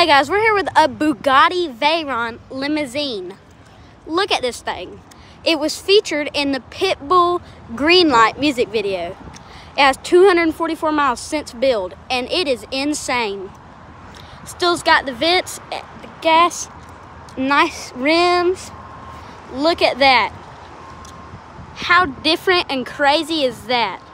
Hey guys, we're here with a Bugatti Veyron limousine. Look at this thing. It was featured in the Pitbull Greenlight music video. It has 244 miles since build, and it is insane. Still's got the vents, the gas, nice rims. Look at that. How different and crazy is that?